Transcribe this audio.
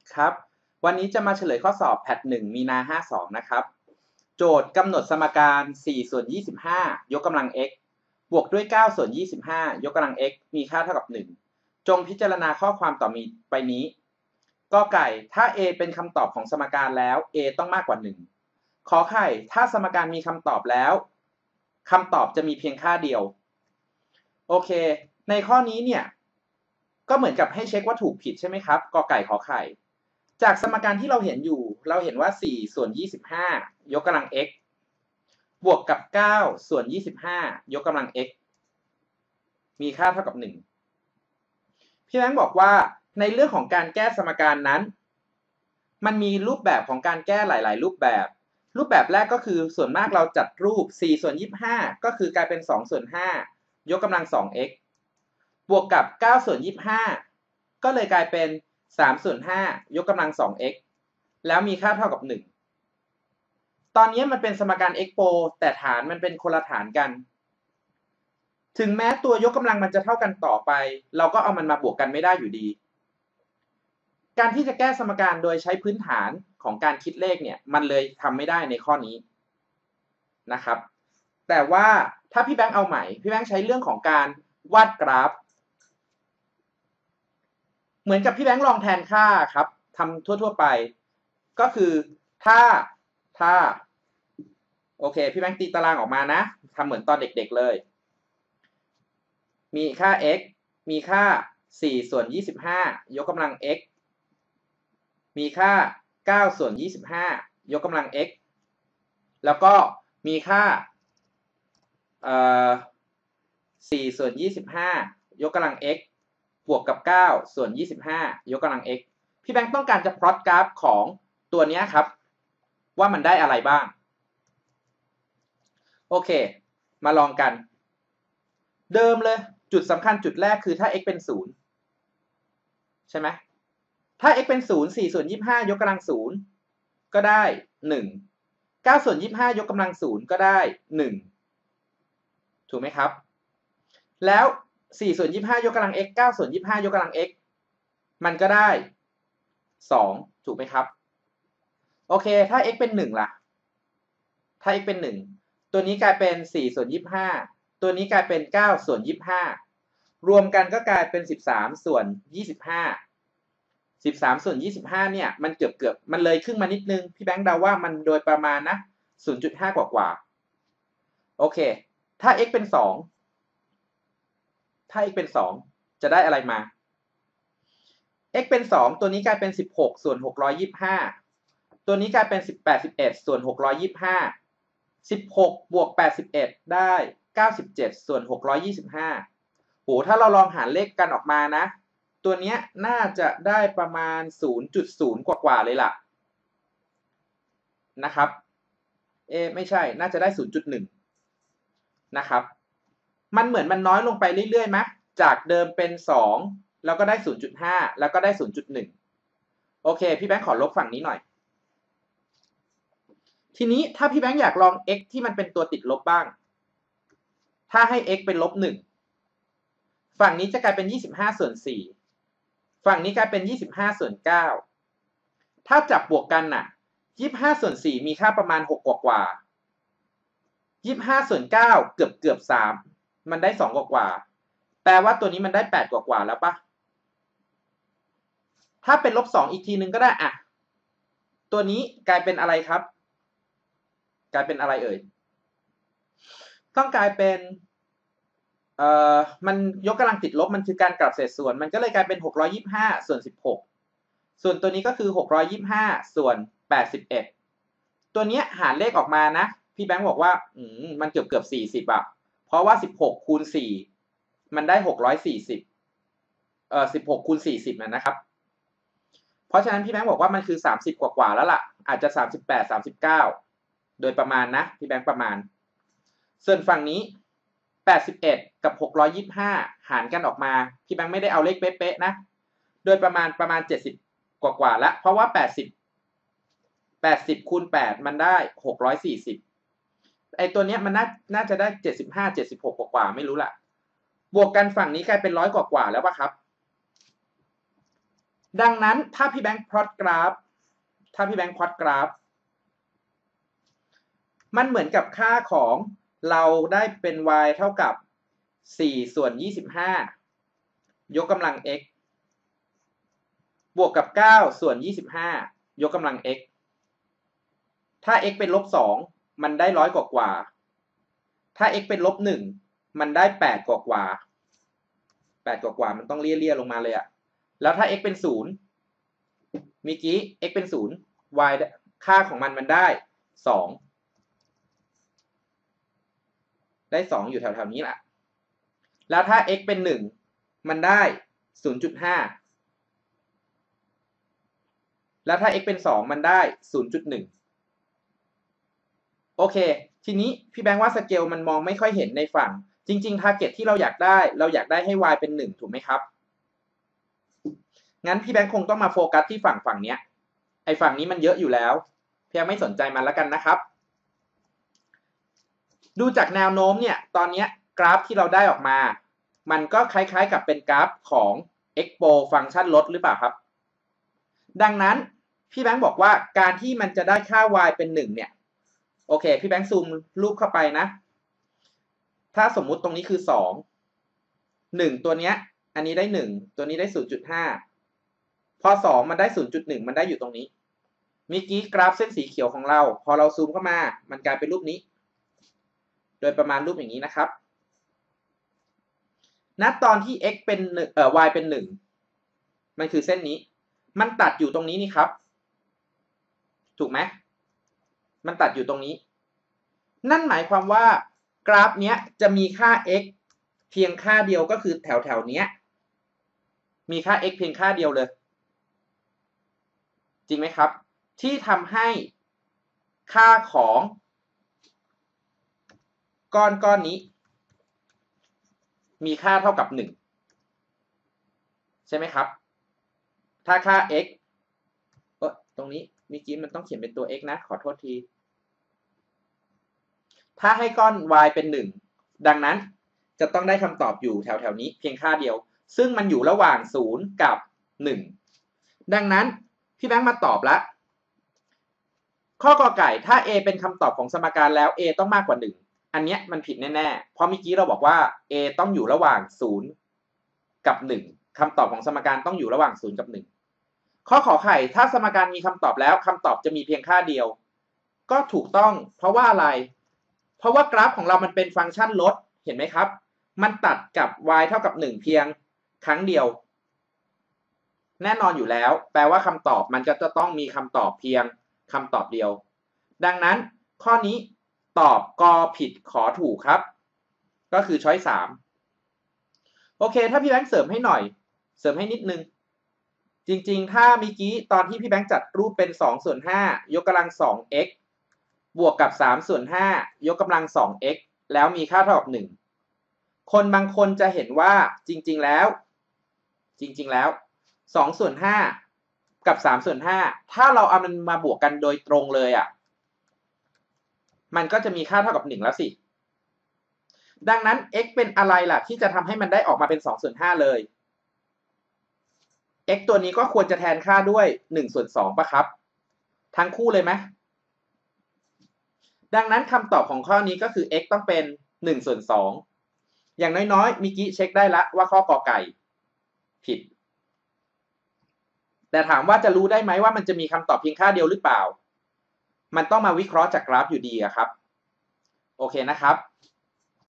ครับวันนี้จะมาเฉลยข้อสอบแพท1มีนา52นะครับโจทย์กำหนดสมการ4ส่วน25ยกกำลัง x บวกด้วย9ส่วน25ยกกำลัง x มีค่าเท่ากับ1จงพิจารณาข้อความต่อมีไปนี้กไก่ถ้า a เป็นคำตอบของสมการแล้ว a ต้องมากกว่า1ขอไข่ถ้าสมการมีคำตอบแล้วคำตอบจะมีเพียงค่าเดียวโอเคในข้อนี้เนี่ยก็เหมือนกับให้เช็คว่าถูกผิดใช่ไหมครับกไก่ขอไข่จากสมการที่เราเห็นอยู่เราเห็นว่า4ส่วน25ยกกำลัง x บวกกับ9ส่วน25ยกกำลัง x มีค่าเท่ากับ1พี่แบงค์บอกว่าในเรื่องของการแก้สมการนั้นมันมีรูปแบบของการแก้หลายๆรูปแบบรูปแบบแรกก็คือส่วนมากเราจัดรูป4ส่วน25ก็คือกลายเป็น2ส่วน5ยกกำลัง 2x บวกกับ9ส่วน25ก็เลยกลายเป็น3ส่วน5ยกกำลัง 2x แล้วมีค่าเท่ากับ1ตอนนี้มันเป็นสมการ x โปรแต่ฐานมันเป็นคนละฐานกันถึงแม้ตัวยกกำลังมันจะเท่ากันต่อไปเราก็เอามันมาบวกกันไม่ได้อยู่ดีการที่จะแก้สมการโดยใช้พื้นฐานของการคิดเลขเนี่ยมันเลยทำไม่ได้ในข้อนี้นะครับแต่ว่าถ้าพี่แบงค์เอาใหม่พี่แบงค์ใช้เรื่องของการวาดกราฟเหมือนกับพี่แบงค์ลองแทนค่าครับทำทั่วๆไปก็คือถ้าโอเคพี่แบงค์ตีตารางออกมานะทำเหมือนตอนเด็กๆเลยมีค่า x มีค่า4ส่วน25ยกกำลัง x มีค่า9ส่วน25ยกกำลัง x แล้วก็มีค่า4ส่วน25ยกกำลัง x บวกกับ9ส่วน25ยกกำลัง x พี่แบงค์ต้องการจะพลอตกราฟของตัวนี้ครับว่ามันได้อะไรบ้างโอเคมาลองกันเดิมเลยจุดสำคัญจุดแรกคือถ้า x เป็น0ใช่ไหมถ้า x เป็น0 4ส่วน25ยกกำลัง0ก็ได้1 9ส่วน25ยกกำลัง0ก็ได้1ถูกไหมครับแล้ว4ส่วน25ยกกำลัง x 9ส่วน25ยกกำลัง x มันก็ได้2ถูกไหมครับโอเคถ้า x เป็น1ล่ะถ้า x เป็น1ตัวนี้กลายเป็น4ส่วน25ตัวนี้กลายเป็น9ส่วน25รวมกันก็กลายเป็น13ส่วน25 13ส่วน25เนี่ยมันเกือบมันเลยครึ่งมานิดนึงพี่แบงค์เดาว่ามันโดยประมาณนะ 0.5 กว่าโอเคถ้า x เป็น2ถ้า x เป็น2จะได้อะไรมา x เป็น2ตัวนี้กลายเป็น16ส่วน625ตัวนี้กลายเป็น11ส่วน625 16บวก81ได้97ส่วน625โหถ้าเราลองหารเลขกันออกมานะตัวนี้น่าจะได้ประมาณ 0.0 กว่าเลยล่ะนะครับไม่ใช่น่าจะได้ 0.1 นะครับมันเหมือนมันน้อยลงไปเรื่อยๆไหมจากเดิมเป็น2แล้วก็ได้ 0.5 แล้วก็ได้ 0.1 โอเคพี่แบงค์ขอลบฝั่งนี้หน่อยทีนี้ถ้าพี่แบงค์อยากลอง x ที่มันเป็นตัวติดลบบ้างถ้าให้ x เป็น-1ฝั่งนี้จะกลายเป็น25ส่วน4ฝั่งนี้กลายเป็น25ส่วน9ถ้าจับบวกกันน่ะ25ส่วน4มีค่าประมาณ6กว่า25ส่วน9เกือบ3มันได้2กว่าแปลว่าตัวนี้มันได้8กว่าแล้วปะถ้าเป็น-2อีกทีนึงก็ได้อ่ะตัวนี้กลายเป็นอะไรครับกลายเป็นอะไรเอ่ยต้องกลายเป็นมันยกกำลังติดลบมันคือการกลับเศษส่วนมันก็เลยกลายเป็น625ส่วน16ส่วนตัวนี้ก็คือ625ส่วน81ตัวนี้หารเลขออกมานะพี่แบงค์บอกว่ามันเกือบ40อ่ะเพราะว่า16คูณ4มันได้64016คูณ40นะครับเพราะฉะนั้นพี่แบงค์บอกว่ามันคือ30กว่าแล้วล่ะอาจจะ38 39โดยประมาณนะพี่แบงค์ประมาณส่วนฝั่งนี้81กับ625หารกันออกมาพี่แบงค์ไม่ได้เอาเลขเป๊ะๆนะโดยประมาณ70กว่าแล้วเพราะว่า80คูณ8มันได้640ไอตัวเนี้ยมันน่าจะได้75 76กว่าไม่รู้ล่ะบวกกันฝั่งนี้กลายเป็น100กว่าแล้วป่ะครับดังนั้นถ้าพี่แบงค์พลอตกราฟมันเหมือนกับค่าของเราได้เป็น y เท่ากับ4 ส่วน 25 ยกกำลัง x บวกกับ9 ส่วน 25 ยกกำลัง x ถ้า x เป็น-2 มันได้100 กว่าถ้า x เป็น-1 มันได้8 กว่ามันต้องเลี่ยลงมาเลยอะแล้วถ้า x เป็น0เมื่อกี้ x เป็น0 y ค่าของมันได้2อยู่แถวๆนี้แหละแล้วถ้า x เป็น1มันได้ 0.5 แล้วถ้า x เป็น2มันได้ 0.1 โอเคทีนี้พี่แบงค์ว่าสเกลมันมองไม่ค่อยเห็นในฝั่งจริงๆ target ที่เราอยากได้ให้ y เป็น1ถูกไหมครับงั้นพี่แบงค์คงต้องมาโฟกัสที่ฝั่งเนี้ยไอ้ฝั่งนี้มันเยอะอยู่แล้วพี่แบงค์ไม่สนใจมันแล้วกันนะครับดูจากแนวโน้มเนี่ยตอนนี้กราฟที่เราได้ออกมามันก็คล้ายๆกับเป็นกราฟของ expo ฟังก์ชันลดหรือเปล่าครับดังนั้นพี่แบงค์บอกว่าการที่มันจะได้ค่า y เป็น1เนี่ยโอเคพี่แบงค์ซูมรูปเข้าไปนะถ้าสมมุติตรงนี้คือ1ตัวเนี้ยอันนี้ได้1ตัวนี้ได้ 0.5 พอ2มันได้ 0.1 มันได้อยู่ตรงนี้เมื่อกี้กราฟเส้นสีเขียวของเราพอเราซูมเข้ามามันกลายเป็นรูปนี้โดยประมาณรูปอย่างนี้นะครับณตอนที่ x เป็นy เป็น1มันคือเส้นนี้มันตัดอยู่ตรงนี้นี่ครับถูกไหมมันตัดอยู่ตรงนี้นั่นหมายความว่ากราฟเนี้ยจะมีค่า x เพียงค่าเดียวก็คือแถวเนี้ยมีค่า x เพียงค่าเดียวเลยจริงไหมครับที่ทำให้ค่าของก้อนนี้มีค่าเท่ากับ1ใช่ไหมครับถ้าค่า x ตรงนี้เมื่อกี้มันต้องเขียนเป็นตัว x นะขอโทษทีถ้าให้ก้อน y เป็น1ดังนั้นจะต้องได้คำตอบอยู่แถวนี้เพียงค่าเดียวซึ่งมันอยู่ระหว่าง0กับ1ดังนั้นพี่แบงค์มาตอบละข้อกอไก่ถ้า a เป็นคำตอบของสมการแล้ว a ต้องมากกว่า1อันเนี้ยมันผิดแน่ๆเพราะเมื่อกี้เราบอกว่า a ต้องอยู่ระหว่าง0กับ1คำตอบของสมการต้องอยู่ระหว่าง0กับ1ข้อขอไข่ถ้าสมการมีคำตอบแล้วคำตอบจะมีเพียงค่าเดียวก็ถูกต้องเพราะว่าอะไรเพราะว่ากราฟของเรามันเป็นฟังก์ชันลดเห็นไหมครับมันตัดกับ y เท่ากับ1เพียงครั้งเดียวแน่นอนอยู่แล้วแปลว่าคำตอบมันก็จะต้องมีคำตอบเพียงคำตอบเดียวดังนั้นข้อนี้ตอบกผิดขอถูกครับก็คือช้อย3โอเคถ้าพี่แบงค์เสริมให้หน่อยเสริมให้นิดนึงจริงๆถ้าเมื่อกี้ตอนที่พี่แบงค์จัดรูปเป็น2ส่วน5ยกกำลัง 2x บวกกับ3ส่วน5ยกกำลัง 2x แล้วมีค่าเท่ากับ1คนบางคนจะเห็นว่าจริงๆแล้ว2ส่วน5กับ3ส่วน5ถ้าเราเอามันมาบวกกันโดยตรงเลยอ่ะมันก็จะมีค่าเท่ากับ1แล้วสิดังนั้น x เป็นอะไรล่ะที่จะทำให้มันได้ออกมาเป็น2ส่วน5เลย x ตัวนี้ก็ควรจะแทนค่าด้วย1ส่วน2ป่ะครับทั้งคู่เลยไหมดังนั้นคำตอบของข้อนี้ก็คือ x ต้องเป็น1ส่วน2อย่างน้อยๆมิกี้เช็คได้ละว่าข้อกอไก่ผิดแต่ถามว่าจะรู้ได้ไหมว่ามันจะมีคำตอบเพียงค่าเดียวหรือเปล่ามันต้องมาวิเคราะห์จากกราฟอยู่ดีอะครับโอเคนะครับ